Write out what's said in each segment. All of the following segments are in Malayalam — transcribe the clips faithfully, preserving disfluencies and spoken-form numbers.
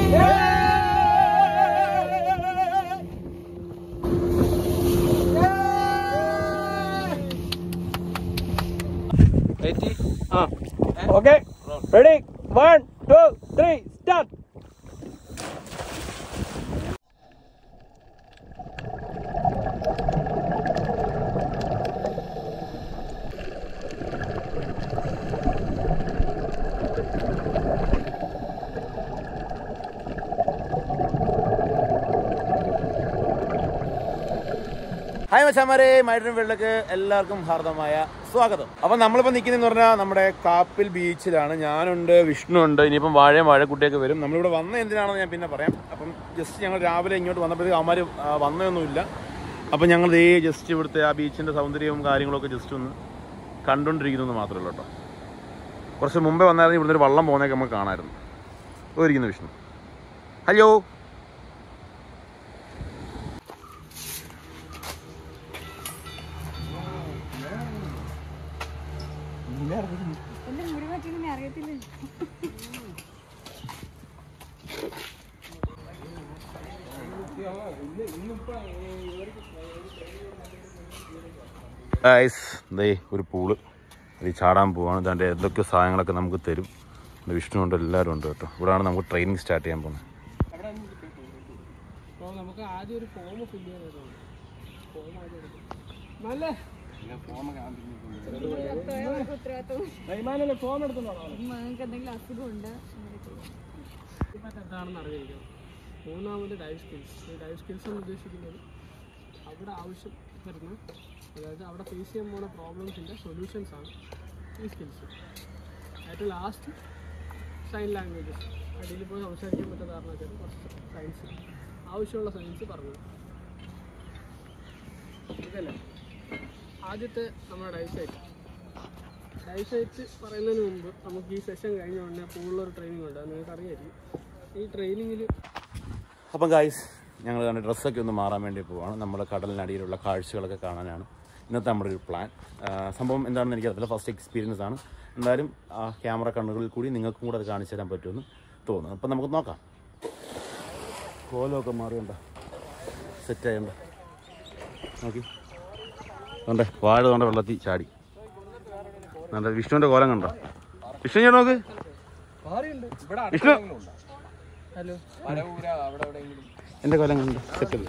Okay, ready? One, two, three, start. Hi മച്ചാമാരെ, മൈഡ്രീം വേൾഡിലേക്ക് എല്ലാവർക്കും ഹാർദമായ സ്വാഗതം. അപ്പം നമ്മളിപ്പോൾ നിൽക്കുന്നതെന്ന് പറഞ്ഞാൽ നമ്മുടെ കാപ്പിൽ ബീച്ചിലാണ്. ഞാനുണ്ട്, വിഷ്ണു ഉണ്ട്, ഇനിയിപ്പം വാഴയും വാഴക്കുട്ടിയൊക്കെ വരും. നമ്മളിവിടെ വന്ന എന്തിനാണെന്ന് ഞാൻ പിന്നെ പറയാം. അപ്പം ജസ്റ്റ് ഞങ്ങൾ രാവിലെ ഇങ്ങോട്ട് വന്നപ്പോഴത്തേക്ക് അവന്മാർ വന്നതൊന്നുമില്ല. അപ്പം ഞങ്ങൾ ഈ ജസ്റ്റ് ഇവിടുത്തെ ആ ബീച്ചിൻ്റെ സൗന്ദര്യവും കാര്യങ്ങളൊക്കെ ജസ്റ്റ് ഒന്ന് കണ്ടുകൊണ്ടിരിക്കുന്നു മാത്രമേ ഉള്ളൂ കേട്ടോ. കുറച്ച് മുമ്പേ വന്നായിരുന്നു ഇവിടുന്ന് ഒരു വള്ളം പോകുന്നതൊക്കെ നമുക്ക് കാണാമായിരുന്നു. പോയിരിക്കുന്നു വിഷ്ണു. ഹലോ. ഒരു പൂള് ഇത് ചാടാൻ പോവാണ്. ഇതിൻ്റെ എന്തൊക്കെ സാധനങ്ങളൊക്കെ നമുക്ക് തരും. വിഷ്ണു ഉണ്ട്, എല്ലാവരും ഉണ്ട് കേട്ടോ. ഇവിടെയാണ് നമുക്ക് ട്രെയിനിങ് സ്റ്റാർട്ട് ചെയ്യാൻ പോകുന്നത്. നമുക്ക് ആദ്യം ഒരു ഫോം ഫില്ല് ചെയ്യാൻ ഫോം എടുത്തോളാം. എന്തെങ്കിലും അസുഖമുണ്ട് എന്താണെന്ന് അറിഞ്ഞിരിക്കണം. മൂന്നാമത് ഡൈവ് സ്കിൽസ്. ഈ ഡൈവ് സ്കിൽസ് എന്ന് ഉദ്ദേശിക്കുന്നത് അവിടെ ആവശ്യം വരുന്ന, അതായത് അവിടെ ഫേസ് ചെയ്യാൻ പോകുന്ന പ്രോബ്ലംസിൻ്റെ സൊല്യൂഷൻസ് ആണ് ഈ സ്കിൽസ്. ഏറ്റവും ലാസ്റ്റ് സൈൻ ലാംഗ്വേജസ്. അടിയിൽ പോയി സംസാരിക്കാൻ പറ്റുന്ന കാരണവശാൽ കുറച്ച് സയൻസ്, ആവശ്യമുള്ള സയൻസ് പറഞ്ഞു. ഇതല്ലേ ആദ്യത്തെ നമ്മുടെ ഡൈവ് സൈറ്റ്. ഡൈവ് സൈറ്റ് പറയുന്നതിന് മുമ്പ് നമുക്ക് ഈ സെഷൻ കഴിഞ്ഞ ഉടനെ പൂളിലൊരു ട്രെയിനിങ് ഉണ്ട്, നിങ്ങൾക്ക് അറിയായിരിക്കും. ഈ ട്രെയിനിങ്ങിൽ അപ്പം ഗായ്സ്, ഞങ്ങൾ കണ്ട ഡ്രസ്സൊക്കെ ഒന്ന് മാറാൻ വേണ്ടി പോവാണ്. നമ്മുടെ കടലിനടിയിലുള്ള കാഴ്ചകളൊക്കെ കാണാനാണ് ഇന്നത്തെ നമ്മുടെ ഒരു പ്ലാൻ. സംഭവം എന്താണെന്ന് എനിക്കറിയില്ല, ഫസ്റ്റ് എക്സ്പീരിയൻസ് ആണ്. എന്തായാലും ആ ക്യാമറ കണ്ണുകളിൽ കൂടി നിങ്ങൾക്കും കൂടെ അത് കാണിച്ചു തരാൻ പറ്റുമെന്ന് തോന്നുന്നു. അപ്പം നമുക്ക് നോക്കാം. കോലമൊക്കെ മാറിയുണ്ടോ, സെറ്റായുണ്ടോ നോക്കി. അതുകൊണ്ട് വാഴ കൊണ്ട് വെള്ളത്തിൽ ചാടി. നല്ല വിഷ്ണുവിൻ്റെ കോലം കണ്ടോ? വിഷ്ണു ഞാൻ നോക്ക്. വിഷ്ണു എൻ്റെ കോലം കണ്ടോ? സെറ്റല്ലേ?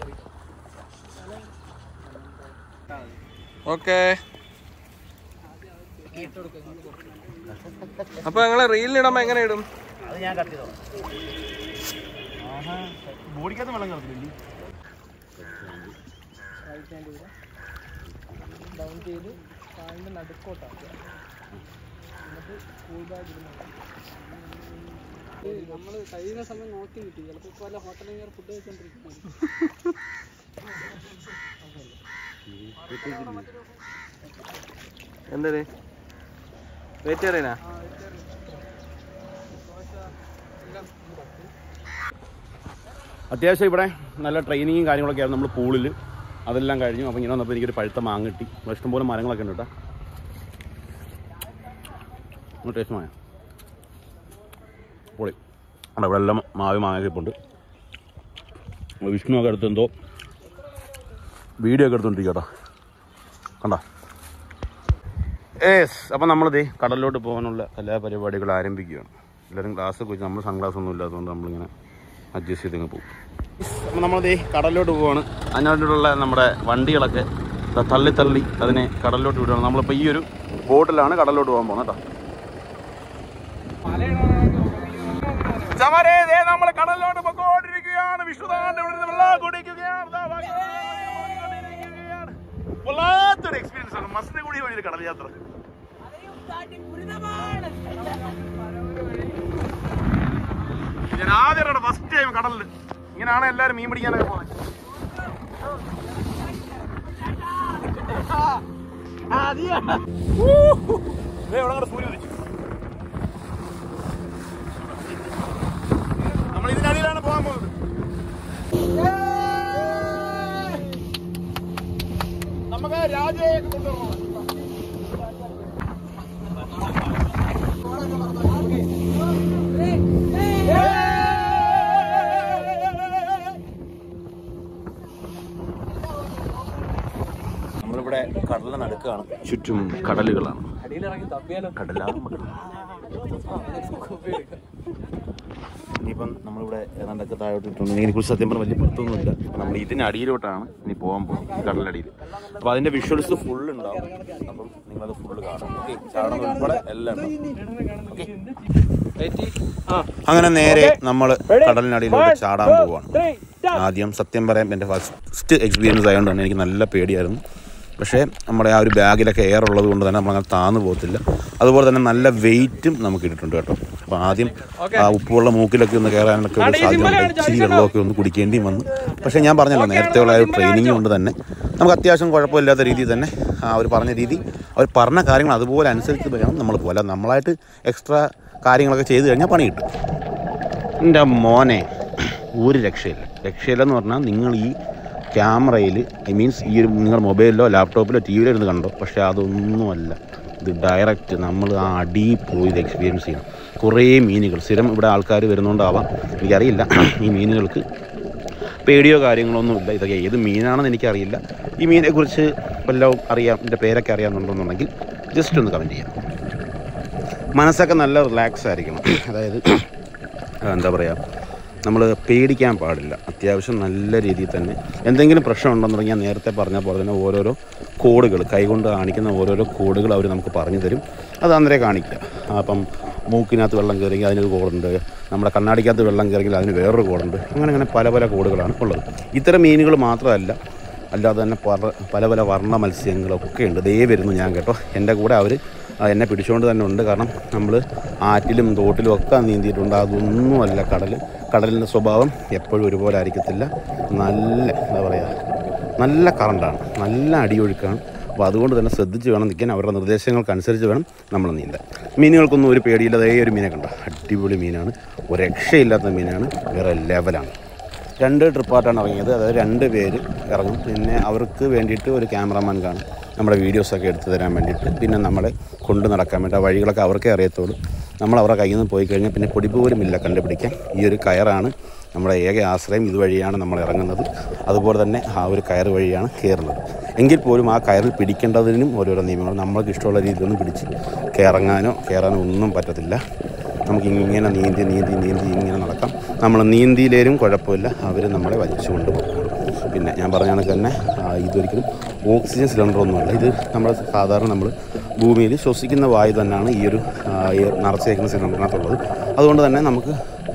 ഓക്കെ. അപ്പൊ ഞങ്ങളെ റീലിനിടുമ്പോ എങ്ങനെ ഇടും? അത് ഞാൻ കട്ട് ചെയ്തോ. ബോഡിക്കകത്ത് വെള്ളം കിടക്കില്ല. ഡൗൺ ചെയ്ത് കാലിൻ്റെ നടുക്കോട്ടാക്കുക. എന്നിട്ട് കൂൾ ബാഗ് ഇടുന്നുണ്ട്. നമ്മൾ കഴിയുന്ന സമയം നോക്കി കിട്ടി. ചിലപ്പോൾ ഇപ്പോൾ വല്ല ഹോട്ടലിൽ കയറി ഫുഡ് കഴിച്ചോണ്ടിരിക്കുന്നത്. എന്താ വെജിറ്റേറിയനാ? അത്യാവശ്യം ഇവിടെ നല്ല ട്രെയിനിങ്ങും കാര്യങ്ങളൊക്കെ ആയിരുന്നു. നമ്മൾ പൂളിൽ അതെല്ലാം കഴിഞ്ഞു. അപ്പോൾ ഇങ്ങനെ വന്നപ്പോൾ എനിക്കൊരു പഴുത്ത മാങ്ങ കിട്ടി. ഇഷ്ടംപോലെ മരങ്ങളൊക്കെ ഉണ്ട് കേട്ടോ. ടേസ്റ്റ് മാങ്ങ പൊളി. അവിടെ ഇവിടെ എല്ലാം മാവി മാങ്ങ ഇപ്പുണ്ട്. വിഷ്ണുവൊക്കെ എടുത്ത് എന്തോ വീഡിയോ ഒക്കെ എടുത്തോണ്ടിരിക്കും കേട്ടോ. കണ്ടോ? ഏസ്. അപ്പം നമ്മളിതേ കടലിലോട്ട് പോകാനുള്ള എല്ലാ പരിപാടികളും ആരംഭിക്കുകയാണ്. എല്ലാവരും ഗ്ലാസ്സൊക്കെ വെച്ച്, നമ്മൾ സൺഗ്ലാസ് ഒന്നും ഇല്ലാത്തതുകൊണ്ട് നമ്മളിങ്ങനെ അഡ്ജസ്റ്റ് ചെയ്ത് പോകും. അപ്പം നമ്മളിതേ കടലിലോട്ട് പോവാണ്. അതിനോടുള്ള നമ്മുടെ വണ്ടികളൊക്കെ തള്ളി തള്ളി അതിനെ കടലിലോട്ട് വിടുകയാണ്. നമ്മളിപ്പോൾ ഈ ഒരു ബോട്ടിലാണ് കടലിലോട്ട് പോകാൻ പോകുന്നത് കേട്ടോ. നമ്മൾ കടലിലോട്ട് പോയിക്കൊണ്ടിരിക്കുകയാണ്. വിഷ്ണുദാന്റെ വെള്ളം കുടിക്കുകയാണ്. വല്ലാത്തൊരു എക്സ്പീരിയൻസ് ആണ് മസനഗുഡി വഴി കടൽ യാത്ര. ഞാൻ ആദ്യമായിട്ടാണ് ഫസ്റ്റ് ടൈം കടലിൽ. ഇങ്ങനെയാണ് എല്ലാവരും മീൻ പിടിക്കാനൊക്കെ പോകുന്നത്. എവിടെ സൂര്യ ഉദിച്ചു. നമ്മൾ ഇതിനടിയിലാണ് പോകാൻ പോകുന്നത്. നമുക്ക് രാജയൊക്കെ കൊണ്ടുവരണം. കിടക്കുകയാണ്. ചുറ്റും കടലുകളാണ്. കടലാണ് ഇനിയിപ്പം നമ്മളിവിടെ ഏതാണ്ടൊക്കെ താഴോട്ട് ഇട്ടുണ്ട്. ഇതിനെക്കുറിച്ച് സത്യം പറഞ്ഞാൽ വലിയ പിടുത്തൊന്നുമില്ല. നമ്മൾ ഇതിന് അടിയിലോട്ടാണ് ഇനി പോകാൻ പോകും, കടലടിയിൽ. അപ്പോൾ അതിൻ്റെ വിഷ്വൽസ് ഫുള്ള് ഉണ്ടാവും. അപ്പം നിങ്ങളത് ഫുള്ള് കാണാം. ഓക്കെ, ചാടണം ഉൾപ്പെടെ എല്ലാം ഓക്കെ. അങ്ങനെ നേരെ നമ്മൾ കടലിനടിയിലോട്ട് ചാടാൻ പോവാണ്. ആദ്യം സത്യം പറയാൻ എൻ്റെ ഫസ്റ്റ് എക്സ്പീരിയൻസ് ആയതുകൊണ്ട് തന്നെ എനിക്ക് നല്ല പേടിയായിരുന്നു. പക്ഷേ നമ്മുടെ ആ ഒരു ബാഗിലൊക്കെ എയർ ഉള്ളത് കൊണ്ട് തന്നെ നമ്മളങ്ങനെ താന്നു പോകത്തില്ല. അതുപോലെ തന്നെ നല്ല വെയിറ്റും നമുക്ക് ഇട്ടിട്ടുണ്ട് കേട്ടോ. അപ്പോൾ ആദ്യം ആ ഉപ്പുള്ള മൂക്കിലൊക്കെ ഒന്ന് കയറാനൊക്കെ ഒരു സാധ്യത, ഇച്ചിരി വെള്ളമൊക്കെ ഒന്ന് കുടിക്കേണ്ടിയും വന്നു. പക്ഷേ ഞാൻ പറഞ്ഞല്ലോ, നേരത്തെയുള്ള ഒരു ട്രെയിനിങ് കൊണ്ട് തന്നെ നമുക്ക് അത്യാവശ്യം കുഴപ്പമില്ലാത്ത രീതിയിൽ തന്നെ അവർ പറഞ്ഞ രീതി, അവർ പറഞ്ഞ കാര്യങ്ങൾ അതുപോലെ അനുസരിച്ച് വേണം നമ്മൾ പോലെ. നമ്മളായിട്ട് എക്സ്ട്രാ കാര്യങ്ങളൊക്കെ ചെയ്ത് കഴിഞ്ഞാൽ പണി കിട്ടും. എൻ്റെ മോനെ ഒരു രക്ഷയില്ല. രക്ഷയില്ലെന്ന് പറഞ്ഞാൽ നിങ്ങൾ ഈ ക്യാമറയിൽ, ഐ മീൻസ് ഈ ഒരു നിങ്ങളുടെ മൊബൈലിലോ ലാപ്ടോപ്പിലോ ടി വിയിലോ ഇരുന്ന് കണ്ടോ, പക്ഷേ അതൊന്നുമല്ല. ഇത് ഡയറക്റ്റ് നമ്മൾ ആ അടിയിൽ പോയി ഇത് എക്സ്പീരിയൻസ് ചെയ്യണം. കുറേ മീനുകൾ, സ്ഥിരം ഇവിടെ ആൾക്കാർ വരുന്നതുകൊണ്ടാവാം, എനിക്കറിയില്ല. ഈ മീനുകൾക്ക് പേടിയോ കാര്യങ്ങളൊന്നും ഇല്ല. ഇതൊക്കെ ഏത് മീനാണെന്ന് എനിക്കറിയില്ല. ഈ മീനെക്കുറിച്ച് വല്ലതും അറിയാം, ഇതിൻ്റെ പേരൊക്കെ അറിയാമെന്നുണ്ടെന്നുണ്ടെങ്കിൽ ജസ്റ്റ് ഒന്ന് കമൻറ്റ് ചെയ്യാം. മനസ്സൊക്കെ നല്ല റിലാക്സ് ആയിരിക്കണം. അതായത് എന്താ പറയുക, നമ്മൾ പേടിക്കാൻ പാടില്ല. അത്യാവശ്യം നല്ല രീതിയിൽ തന്നെ എന്തെങ്കിലും പ്രശ്നം ഉണ്ടെന്നുണ്ടെങ്കിൽ ഞാൻ നേരത്തെ പറഞ്ഞ പോലെ തന്നെ ഓരോരോ കോഡുകൾ, കൈകൊണ്ട് കാണിക്കുന്ന ഓരോരോ കോഡുകൾ അവർ നമുക്ക് പറഞ്ഞു തരും. അത് അന്നേരം കാണിക്കുക. അപ്പം മൂക്കിനകത്ത് വെള്ളം കയറിയെങ്കിൽ അതിനൊരു കോഡുണ്ട്, നമ്മുടെ കണ്ണാടിക്കകത്ത് വെള്ളം കയറിയെങ്കിൽ അതിന് വേറൊരു കോഡുണ്ട്. അങ്ങനെ അങ്ങനെ പല പല കോഡുകളാണ് ഉള്ളത്. ഇത്തരം മീനുകൾ മാത്രമല്ല, അല്ലാതെ തന്നെ പല പല പല വർണ്ണ മത്സ്യങ്ങളൊക്കെ ഉണ്ട്. ദേ വരുന്നു ഞാൻ കേട്ടോ. എൻ്റെ കൂടെ അവർ എന്നെ പിടിച്ചുകൊണ്ട് തന്നെ ഉണ്ട്. കാരണം നമ്മൾ ആറ്റിലും തോട്ടിലും ഒക്കെ നീന്തിയിട്ടുണ്ട്. അതൊന്നുമല്ല കടൽ. കടലിൻ്റെ സ്വഭാവം എപ്പോഴും ഒരുപോലെ ആയിരിക്കത്തില്ല. നല്ല എന്താ പറയുക, നല്ല കറണ്ടാണ്, നല്ല അടിയൊഴുക്കാണ്. അപ്പോൾ അതുകൊണ്ട് തന്നെ ശ്രദ്ധിച്ച് വേണം നിൽക്കാൻ. അവരുടെ നിർദ്ദേശങ്ങൾക്കനുസരിച്ച് വേണം നമ്മൾ നീന്താൻ. മീനുകൾക്കൊന്നും ഒരു പേടിയില്ലാതെ ഒരു മീനെ കണ്ടോ, അടിപൊളി മീനാണ്, ഒരു രക്ഷയില്ലാത്ത മീനാണ്, വേറെ ലെവലാണ്. രണ്ട് ട്രിപ്പായിട്ടാണ് ഇറങ്ങിയത്. അതായത് രണ്ട് പേര് ഇറങ്ങും. പിന്നെ അവർക്ക് വേണ്ടിയിട്ട് ഒരു ക്യാമറമാൻ കാണും, നമ്മുടെ വീഡിയോസൊക്കെ എടുത്തു തരാൻ വേണ്ടിയിട്ട്. പിന്നെ നമ്മളെ കൊണ്ട് നടക്കാൻ വേണ്ടി ആ വഴികളൊക്കെ അവർക്കേ അറിയത്തുള്ളൂ. നമ്മൾ അവരുടെ കയ്യിൽ നിന്ന് പോയി കഴിഞ്ഞാൽ പിന്നെ പൊടി പോലുമില്ല കണ്ടുപിടിക്കാൻ. ഈ ഒരു കയറാണ് നമ്മുടെ ഏക ആശ്രയം. ഇതുവഴിയാണ് നമ്മൾ ഇറങ്ങുന്നത്. അതുപോലെ തന്നെ ആ ഒരു കയർ വഴിയാണ് കയറുന്നത്. എങ്കിൽ പോലും ആ കയറിൽ പിടിക്കേണ്ടതിനും ഓരോരോ നിയമങ്ങൾ. നമ്മൾക്ക് ഇഷ്ടമുള്ള രീതിയിലൊന്നും പിടിച്ച് കയറങ്ങാനോ കയറാനോ ഒന്നും പറ്റത്തില്ല. നമുക്കിങ്ങനെ നീന്തി നീന്തി നീന്തി ഇങ്ങനെ നടക്കാം. നമ്മൾ നീന്തിയിലേലും കുഴപ്പമില്ല, അവർ നമ്മളെ വലിച്ചു കൊണ്ടുപോകും. പിന്നെ ഞാൻ പറഞ്ഞ കണക്ക് തന്നെ ഇതൊരിക്കലും ഓക്സിജൻ സിലിണ്ടറൊന്നുമല്ല. ഇത് നമ്മൾ സാധാരണ നമ്മൾ ഭൂമിയിൽ ശ്വസിക്കുന്ന വായു തന്നെയാണ് ഈ ഒരു നിറച്ചേക്കുന്ന സിലിണ്ടറിനകത്തുള്ളത്. അതുകൊണ്ട് തന്നെ നമുക്ക്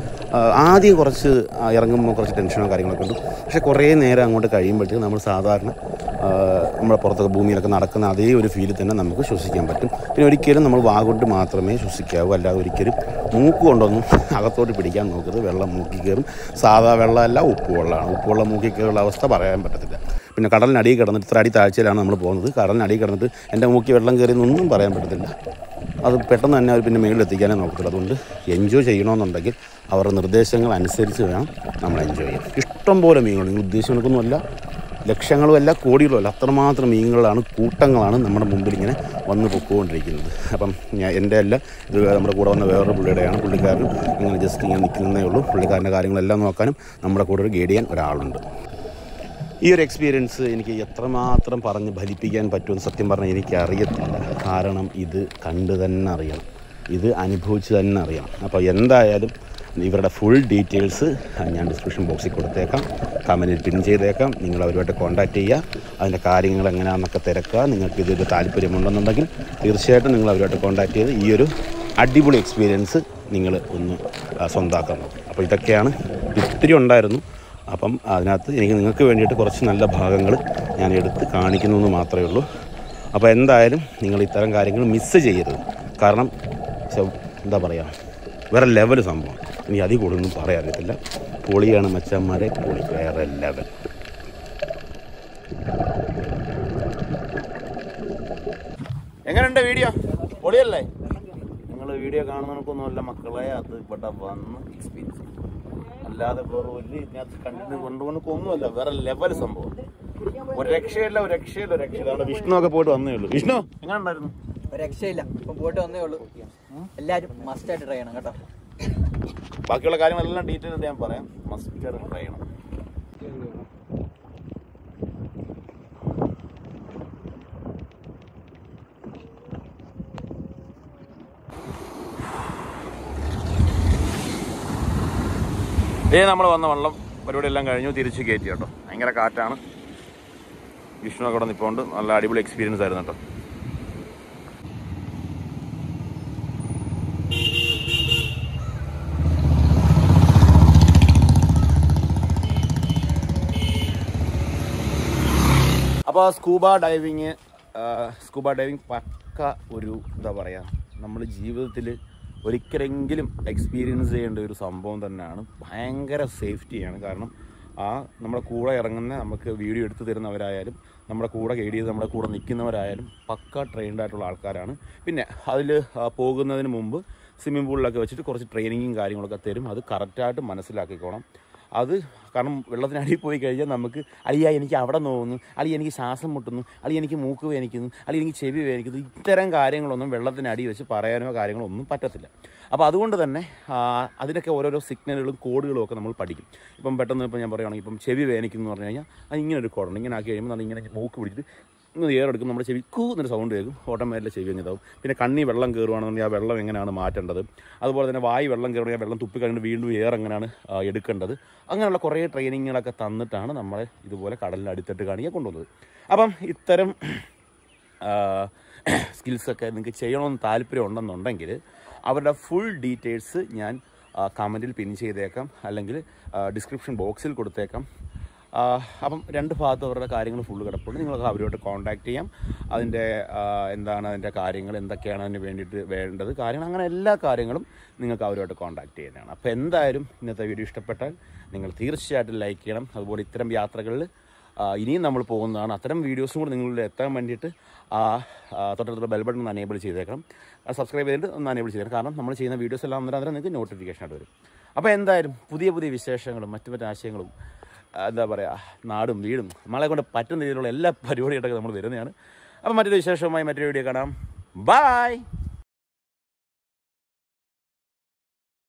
ആദ്യം കുറച്ച് ഇറങ്ങുമ്പോൾ കുറച്ച് ടെൻഷനോ കാര്യങ്ങളൊക്കെ ഉണ്ട്. പക്ഷേ കുറേ നേരം അങ്ങോട്ട് കഴിയുമ്പോഴത്തേക്കും നമ്മൾ സാധാരണ നമ്മുടെ പുറത്തൊക്കെ ഭൂമിയിലൊക്കെ നടക്കുന്ന അതേ ഒരു ഫീലിൽ തന്നെ നമുക്ക് ശ്വസിക്കാൻ പറ്റും. പിന്നെ ഒരിക്കലും നമ്മൾ വാ കൊണ്ട് മാത്രമേ ശ്വസിക്കാവൂ. അല്ലാതെ ഒരിക്കലും മൂക്ക് കൊണ്ടൊന്നും അകത്തോട്ട് പിടിക്കാൻ നോക്കരുത്. വെള്ളം മൂക്കി കയറും. സാധാ വെള്ളമല്ല, ഉപ്പ് വെള്ളമാണ്. ഉപ്പ് വെള്ളം മൂക്കി കയറുള്ള അവസ്ഥ പറയാൻ പറ്റത്തില്ല. പിന്നെ കടലിനടിയിൽ കിടന്നിട്ട് ഇത്ര അടി താഴ്ചയിലാണ് നമ്മൾ പോകുന്നത്. കടലിനടിയിൽ കിടന്നിട്ട് എൻ്റെ മൂക്കി വെള്ളം കയറിയെന്നൊന്നും പറയാൻ പറ്റത്തില്ല. അത് പെട്ടെന്ന് തന്നെ അവർ പിന്നെ മേളിൽ എത്തിക്കാനേ നോക്കത്തില്ല. അതുകൊണ്ട് എൻജോയ് ചെയ്യണമെന്നുണ്ടെങ്കിൽ അവരുടെ നിർദ്ദേശങ്ങൾ അനുസരിച്ച് വേണം നമ്മൾ എൻജോയ് ചെയ്യാൻ. ഇഷ്ടം പോലെ മീനുകൾ, നിങ്ങൾ ഉദ്ദേശിക്കുന്നൊന്നുമല്ല, ലക്ഷങ്ങളുമല്ല കോടികളുമല്ല, അത്രമാത്രം മീനുകളാണ്, കൂട്ടങ്ങളാണ് നമ്മുടെ മുമ്പിൽ ഇങ്ങനെ വന്ന് പൊക്കോണ്ടിരിക്കുന്നത്. അപ്പം ഞാൻ എൻ്റെ അല്ല, ഇത് നമ്മുടെ കൂടെ വന്ന വേറൊരു പുള്ളിയുടെയാണ്. പുള്ളിക്കാരനും ഇങ്ങനെ ജസ്റ്റ് ഇങ്ങനെ നിൽക്കുന്നതേ ഉള്ളൂ. പുള്ളിക്കാരൻ്റെ കാര്യങ്ങളെല്ലാം നോക്കാനും നമ്മുടെ കൂടെ ഒരു ഗൈഡ് ചെയ്യാൻ ഒരാളുണ്ട്. ഈ ഒരു എക്സ്പീരിയൻസ് എനിക്ക് എത്രമാത്രം പറഞ്ഞ് ഫലിപ്പിക്കാൻ പറ്റുമെന്ന് സത്യം പറഞ്ഞാൽ എനിക്ക് അറിയത്തില്ല. കാരണം ഇത് കണ്ട് തന്നെ അറിയണം, ഇത് അനുഭവിച്ച് തന്നെ അറിയണം. അപ്പോൾ എന്തായാലും ഇവരുടെ ഫുൾ ഡീറ്റെയിൽസ് ഞാൻ ഡിസ്ക്രിപ്ഷൻ ബോക്സിൽ കൊടുത്തേക്കാം, കമൻറ്റിൽ പിൻ ചെയ്തേക്കാം. നിങ്ങൾ അവരുമായിട്ട് കോൺടാക്റ്റ് ചെയ്യുക, അതിൻ്റെ കാര്യങ്ങൾ എങ്ങനെയാണെന്നൊക്കെ തിരക്കുക. നിങ്ങൾക്ക് ഇതൊരു താല്പര്യമുണ്ടെന്നുണ്ടെങ്കിൽ തീർച്ചയായിട്ടും നിങ്ങൾ അവരുമായിട്ട് കോൺടാക്റ്റ് ചെയ്ത് ഈ ഒരു അടിപൊളി എക്സ്പീരിയൻസ് നിങ്ങൾ ഒന്ന് സ്വന്തമാക്കാൻ നോക്കും. അപ്പോൾ ഇതൊക്കെയാണ്, ഒത്തിരി ഉണ്ടായിരുന്നു. അപ്പം അതിനകത്ത് എനിക്ക് നിങ്ങൾക്ക് വേണ്ടിയിട്ട് കുറച്ച് നല്ല ഭാഗങ്ങൾ ഞാൻ എടുത്ത് കാണിക്കുന്നു എന്ന് മാത്രമേ ഉള്ളൂ. അപ്പോൾ എന്തായാലും നിങ്ങൾ ഇത്തരം കാര്യങ്ങൾ മിസ്സ് ചെയ്യരുത്. കാരണം എന്താ പറയുക, വേറെ ലെവൽ സംഭവം. ഇനി അതിൽ കൂടുതലൊന്നും പറയാറില്ല. പൊളിയാണ് മച്ചന്മാരെ, പൊളി, വേറെ ലെവൽ. എങ്ങനെയുണ്ട് വീഡിയോ? പൊളിയല്ലേ? നിങ്ങൾ വീഡിയോ കാണുന്നവർക്കൊന്നുമല്ല മക്കളെ, അത് ഇവിടെ വന്ന് എക്സ്പീരിയൻസ് ചെയ്യും. അല്ലാതെ വേറെ ഒരു ഇതിനകത്ത് കണ്ടിട്ട് കൊണ്ടുപോകുന്ന ഒന്നുമല്ല, വേറെ ലെവൽ സംഭവം. ഒരു രക്ഷയില്ല, ഒരു രക്ഷയില്ല, ഒരു രക്ഷയില്ല. അവിടെ വിഷ്ണു ഒക്കെ പോയിട്ട് വന്നേ ഉള്ളൂ. വിഷ്ണു എങ്ങനെ ഉണ്ടായിരുന്നു? ഒരു രക്ഷയില്ല, ഇപ്പം പോയിട്ട് വന്നേ ഉള്ളൂ. എല്ലാവരും മസ്റ്റ് ആയിട്ട് ട്രൈ ചെയ്യണം കേട്ടോ. ബാക്കിയുള്ള കാര്യങ്ങളെല്ലാം ഡീറ്റെയിൽ ആയിട്ട് ഞാൻ പറയാം. മസ്റ്റ് ആയിട്ട് ട്രൈ ചെയ്യണം. ഇതേ നമ്മൾ വന്ന വെള്ളം പരിപാടി എല്ലാം കഴിഞ്ഞു, തിരിച്ച് കയറ്റി കേട്ടോ. ഭയങ്കര കാറ്റാണ്. വിഷ്ണുവൊക്കെ ഇവിടെ നിൽപ്പുണ്ട്. നല്ല അടിപൊളി എക്സ്പീരിയൻസ് ആയിരുന്നു കേട്ടോ. അപ്പോൾ സ്കൂബ ഡൈവിങ് സ്കൂബ ഡൈവിങ് പക്ക ഒരു എന്താ പറയുക, നമ്മൾ ജീവിതത്തിൽ ഒരിക്കലെങ്കിലും എക്സ്പീരിയൻസ് ചെയ്യേണ്ട ഒരു സംഭവം തന്നെയാണ്. ഭയങ്കര സേഫ്റ്റിയാണ്. കാരണം ആ നമ്മുടെ കൂടെ ഇറങ്ങുന്ന, നമുക്ക് വീഡിയോ എടുത്തു തരുന്നവരായാലും നമ്മുടെ കൂടെ ഗൈഡ് ചെയ്ത് നമ്മുടെ കൂടെ നിൽക്കുന്നവരായാലും പക്ക ട്രെയിൻഡ് ആയിട്ടുള്ള ആൾക്കാരാണ്. പിന്നെ അതിൽ പോകുന്നതിന് മുമ്പ് സ്വിമ്മിംഗ് പൂളിലൊക്കെ വെച്ചിട്ട് കുറച്ച് ട്രെയിനിങ്ങും കാര്യങ്ങളൊക്കെ തരും. അത് കറക്റ്റായിട്ട് മനസ്സിലാക്കിക്കോണം. അത് കാരണം വെള്ളത്തിനടിയിൽ പോയി കഴിഞ്ഞാൽ നമുക്ക് അളിയ എനിക്ക് അവിടെ നോവുന്നു, അളി എനിക്ക് ശ്വാസം മുട്ടുന്നു, അളി എനിക്ക് മൂക്ക് വേനിക്കുന്നു, അളി എനിക്ക് ചെവി വേനിക്കുന്നു, ഇത്തരം കാര്യങ്ങളൊന്നും വെള്ളത്തിനടി വെച്ച് പറയാനോ കാര്യങ്ങളോ ഒന്നും പറ്റത്തില്ല. അപ്പോൾ അതുകൊണ്ട് തന്നെ അതിനൊക്കെ ഓരോരോ സിഗ്നലുകളും കോഡുകളും ഒക്കെ നമ്മൾ പഠിക്കും. ഇപ്പം പെട്ടെന്ന് ഇപ്പം ഞാൻ പറയുകയാണെങ്കിൽ ഇപ്പം ചെവി വേനിക്കുന്നു എന്ന് പറഞ്ഞു കഴിഞ്ഞാൽ അത് ഇങ്ങനെ ഒരു കോഡുണ്ട്. ഇങ്ങനെ ആക്കി കഴിയുമ്പോൾ നമ്മൾ ഇങ്ങനെ മൂക്ക് പിടിച്ചിട്ട് ഇന്ന് എയർ എടുക്കും, നമ്മുടെ ചെവി കൂ എന്നൊരു സൗണ്ട് കേൾക്കും, ഓട്ടോമാറ്റിക്കലി ചെവി കഴിഞ്ഞതാവും. പിന്നെ കണ്ണി വെള്ളം കയറുകയാണെന്നുണ്ടെങ്കിൽ ആ വെള്ളം എങ്ങനെയാണ് മാറ്റേണ്ടത്, അതുപോലെ തന്നെ വായി വെള്ളം കയറുകയാണെങ്കിൽ വെള്ളം തുപ്പി കഴിഞ്ഞിട്ട് വീണ്ടും എയർ എങ്ങനെയാണ് എടുക്കേണ്ടത്, അങ്ങനെയുള്ള കുറേ ട്രെയിനിങ്ങുകളൊക്കെ തന്നിട്ടാണ് നമ്മളെ ഇതുപോലെ കടലിൽ അടിത്തട്ട് കാണിക്കാൻ കൊണ്ടുവന്നത്. അപ്പം ഇത്തരം സ്കിൽസൊക്കെ നിങ്ങൾക്ക് ചെയ്യണമെന്ന് താല്പര്യം ഉണ്ടെന്നുണ്ടെങ്കിൽ അവരുടെ ഫുൾ ഡീറ്റെയിൽസ് ഞാൻ കമൻറ്റിൽ പിൻ ചെയ്തേക്കാം, അല്ലെങ്കിൽ ഡിസ്ക്രിപ്ഷൻ ബോക്സിൽ കൊടുത്തേക്കാം. അപ്പം രണ്ട് ഭാഗത്ത് അവരുടെ കാര്യങ്ങൾ ഫുള്ള് കിടപ്പുണ്ട്. നിങ്ങൾക്ക് അവരുമായിട്ട് കോൺടാക്റ്റ് ചെയ്യാം. അതിൻ്റെ എന്താണ് അതിൻ്റെ കാര്യങ്ങൾ, എന്തൊക്കെയാണ് അതിന് വേണ്ടിയിട്ട് വേണ്ടത് കാര്യങ്ങൾ, അങ്ങനെ എല്ലാ കാര്യങ്ങളും നിങ്ങൾക്ക് അവരുമായിട്ട് കോൺടാക്റ്റ് ചെയ്യുന്നതാണ്. അപ്പോൾ എന്തായാലും ഇന്നത്തെ വീഡിയോ ഇഷ്ടപ്പെട്ടാൽ നിങ്ങൾ തീർച്ചയായിട്ടും ലൈക്ക് ചെയ്യണം. അതുപോലെ ഇത്തരം യാത്രകളിൽ ഇനിയും നമ്മൾ പോകുന്നതാണ്. അത്തരം വീഡിയോസും കൂടി നിങ്ങളിൽ എത്താൻ വേണ്ടിയിട്ട് തൊട്ടടുത്തുള്ള ബെൽ ബട്ടൺ ഒന്ന് അനേബിൾ ചെയ്തേക്കണം. സബ്സ്ക്രൈബ് ചെയ്തിട്ട് ഒന്ന് അനേബിൾ ചെയ്തേക്കണം. കാരണം നമ്മൾ ചെയ്യുന്ന വീഡിയോസ് എല്ലാം അന്നേരം അന്നേരം നിങ്ങൾക്ക് നോട്ടിഫിക്കേഷൻ ആയിട്ട് വരും. അപ്പോൾ എന്തായാലും പുതിയ പുതിയ വിശേഷങ്ങളും മറ്റു മറ്റു ആശയങ്ങളും എന്താ പറയുക, നാടും വീടും നമ്മളെ കൊണ്ട് പറ്റുന്ന രീതിയിലുള്ള എല്ലാ പരിപാടികളൊക്കെ നമ്മൾ വരുന്നതാണ്. അപ്പോൾ മറ്റൊരു വിശേഷവുമായി മറ്റൊരു വീഡിയോ കാണാം. ബൈ.